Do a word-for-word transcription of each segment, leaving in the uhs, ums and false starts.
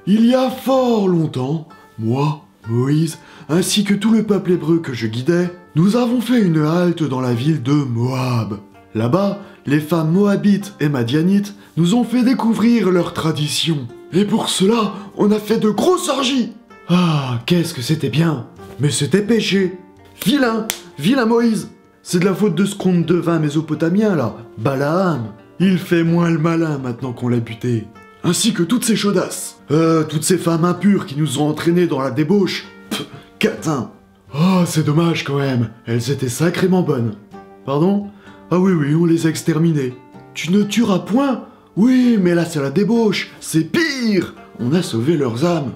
Il y a fort longtemps, moi, Moïse, ainsi que tout le peuple hébreu que je guidais, nous avons fait une halte dans la ville de Moab. Là-bas, les femmes moabites et madianites nous ont fait découvrir leurs traditions. Et pour cela, on a fait de grosses orgies. Ah, qu'est-ce que c'était bien. Mais c'était péché. Vilain, vilain Moïse. C'est de la faute de ce conte de vin mésopotamien là, Balaam. Il fait moins le malin maintenant qu'on l'a buté. Ainsi que toutes ces chaudasses. Euh, toutes ces femmes impures qui nous ont entraînés dans la débauche. Pff, catin. Oh, c'est dommage quand même. Elles étaient sacrément bonnes. Pardon? Ah oui, oui, on les a exterminées. Tu ne tueras point? Oui, mais là c'est la débauche. C'est pire. On a sauvé leurs âmes.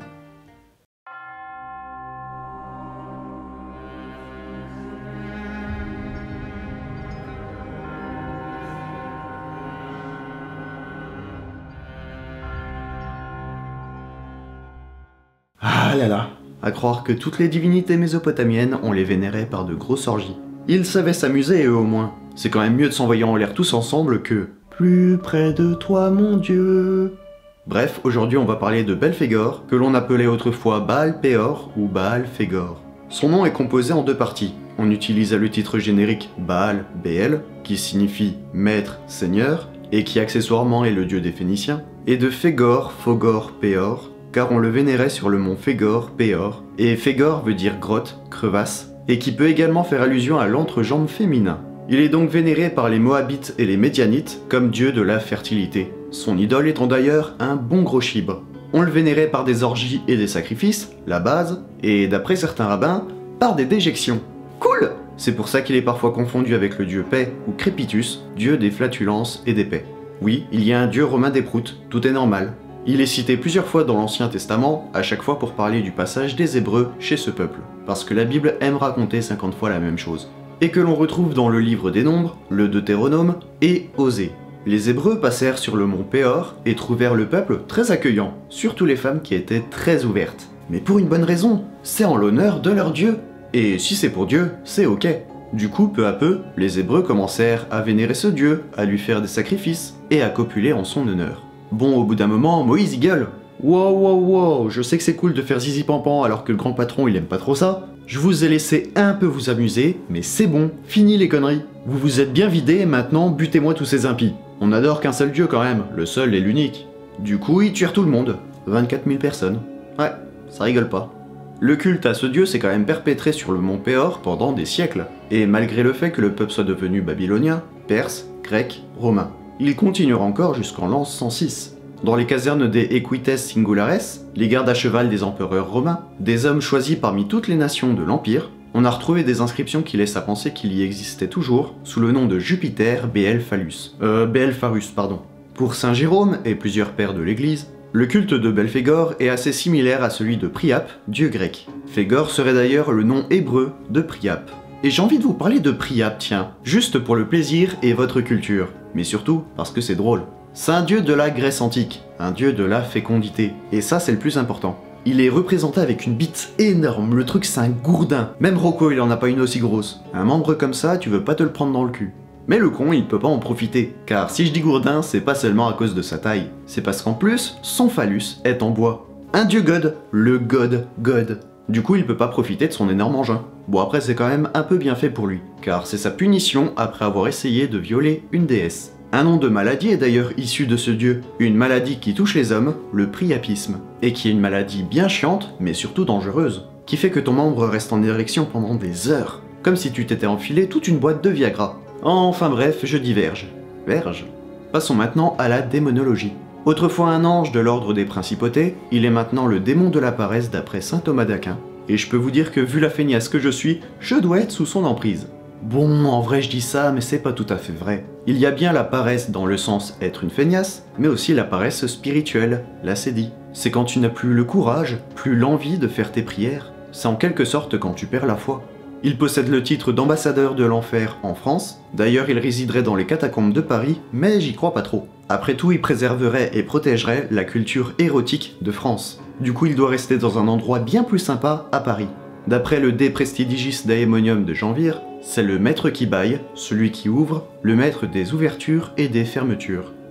Ah là là, à croire que toutes les divinités mésopotamiennes, on les vénérait par de grosses orgies. Ils savaient s'amuser eux au moins. C'est quand même mieux de s'envoyer en l'air tous ensemble que « Plus près de toi mon Dieu ». Bref, aujourd'hui on va parler de Belphégor, que l'on appelait autrefois Baal-Péor ou Baal-Phégor. Son nom est composé en deux parties. On utilisa le titre générique Baal, Béel, qui signifie maître, seigneur, et qui accessoirement est le dieu des Phéniciens, et de Phégor, Phogor, Péor, car on le vénérait sur le mont Phégor, Péor, et Phégor veut dire grotte, crevasse, et qui peut également faire allusion à l'entrejambe féminin. Il est donc vénéré par les Moabites et les Médianites comme dieu de la fertilité, son idole étant d'ailleurs un bon gros chibre. On le vénérait par des orgies et des sacrifices, la base, et d'après certains rabbins, par des déjections. Cool! C'est pour ça qu'il est parfois confondu avec le dieu paix ou Crépitus, dieu des flatulences et des paix. Oui, il y a un dieu romain des proutes, tout est normal. Il est cité plusieurs fois dans l'Ancien Testament, à chaque fois pour parler du passage des Hébreux chez ce peuple, parce que la Bible aime raconter cinquante fois la même chose. Et que l'on retrouve dans le livre des Nombres, le Deutéronome et Osée. Les Hébreux passèrent sur le mont Péor et trouvèrent le peuple très accueillant, surtout les femmes qui étaient très ouvertes. Mais pour une bonne raison, c'est en l'honneur de leur Dieu. Et si c'est pour Dieu, c'est ok. Du coup, peu à peu, les Hébreux commencèrent à vénérer ce Dieu, à lui faire des sacrifices et à copuler en son honneur. Bon, au bout d'un moment, Moïse y gueule. Wow, wow, wow, je sais que c'est cool de faire zizi pampan alors que le grand patron il aime pas trop ça. Je vous ai laissé un peu vous amuser, mais c'est bon, fini les conneries. Vous vous êtes bien vidés, maintenant butez-moi tous ces impies. On adore qu'un seul dieu quand même, le seul et l'unique. Du coup, ils tuèrent tout le monde. vingt-quatre mille personnes. Ouais, ça rigole pas. Le culte à ce dieu s'est quand même perpétré sur le mont Péor pendant des siècles. Et malgré le fait que le peuple soit devenu babylonien, perse, grec, romain. Il continuera encore jusqu'en l'an cent six. Dans les casernes des Equites Singulares, les gardes à cheval des empereurs romains, des hommes choisis parmi toutes les nations de l'Empire, on a retrouvé des inscriptions qui laissent à penser qu'il y existait toujours, sous le nom de Jupiter Béelphallus. Euh, Béelpharus, pardon. Pour Saint Jérôme et plusieurs pères de l'Église, le culte de Belphégor est assez similaire à celui de Priape, dieu grec. Phégor serait d'ailleurs le nom hébreu de Priape. Et j'ai envie de vous parler de Priape, tiens, juste pour le plaisir et votre culture, mais surtout parce que c'est drôle. C'est un dieu de la Grèce antique, un dieu de la fécondité, et ça c'est le plus important. Il est représenté avec une bite énorme, le truc c'est un gourdin, même Rocco il en a pas une aussi grosse. Un membre comme ça, tu veux pas te le prendre dans le cul. Mais le con il peut pas en profiter, car si je dis gourdin, c'est pas seulement à cause de sa taille, c'est parce qu'en plus, son phallus est en bois. Un dieu god, le god god. Du coup il peut pas profiter de son énorme engin. Bon après c'est quand même un peu bien fait pour lui, car c'est sa punition après avoir essayé de violer une déesse. Un nom de maladie est d'ailleurs issu de ce dieu, une maladie qui touche les hommes, le priapisme, et qui est une maladie bien chiante, mais surtout dangereuse, qui fait que ton membre reste en érection pendant des heures, comme si tu t'étais enfilé toute une boîte de Viagra. Enfin bref, je diverge. Verge. Passons maintenant à la démonologie. Autrefois un ange de l'ordre des principautés, il est maintenant le démon de la paresse d'après saint Thomas d'Aquin, et je peux vous dire que vu la feignasse que je suis, je dois être sous son emprise. Bon, en vrai je dis ça, mais c'est pas tout à fait vrai. Il y a bien la paresse dans le sens être une feignasse, mais aussi la paresse spirituelle, la sédie. C'est quand tu n'as plus le courage, plus l'envie de faire tes prières. C'est en quelque sorte quand tu perds la foi. Il possède le titre d'ambassadeur de l'enfer en France, d'ailleurs il résiderait dans les catacombes de Paris, mais j'y crois pas trop. Après tout, il préserverait et protégerait la culture érotique de France. Du coup, il doit rester dans un endroit bien plus sympa à Paris. D'après le De Prestidigis Daemonium de Janvier, c'est le maître qui baille, celui qui ouvre, le maître des ouvertures et des fermetures.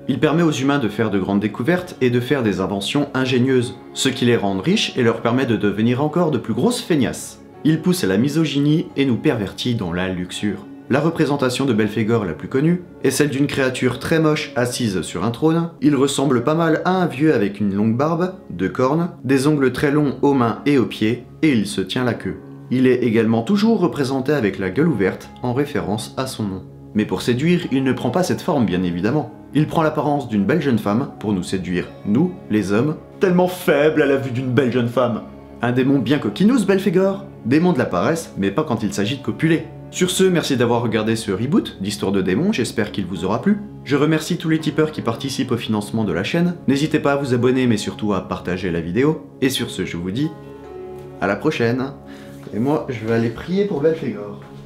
Il permet aux humains de faire de grandes découvertes et de faire des inventions ingénieuses, ce qui les rend riches et leur permet de devenir encore de plus grosses feignasses. Il pousse à la misogynie et nous pervertit dans la luxure. La représentation de Belphégor la plus connue est celle d'une créature très moche assise sur un trône. Il ressemble pas mal à un vieux avec une longue barbe, deux cornes, des ongles très longs aux mains et aux pieds, et il se tient la queue. Il est également toujours représenté avec la gueule ouverte, en référence à son nom. Mais pour séduire, il ne prend pas cette forme bien évidemment. Il prend l'apparence d'une belle jeune femme pour nous séduire, nous, les hommes, tellement faibles à la vue d'une belle jeune femme. Un démon bien coquinous, Belphégor. Démon de la paresse, mais pas quand il s'agit de copuler. Sur ce, merci d'avoir regardé ce reboot d'Histoire de démons, j'espère qu'il vous aura plu. Je remercie tous les tipeurs qui participent au financement de la chaîne. N'hésitez pas à vous abonner, mais surtout à partager la vidéo. Et sur ce, je vous dis à la prochaine. Et moi, je vais aller prier pour Belphégor.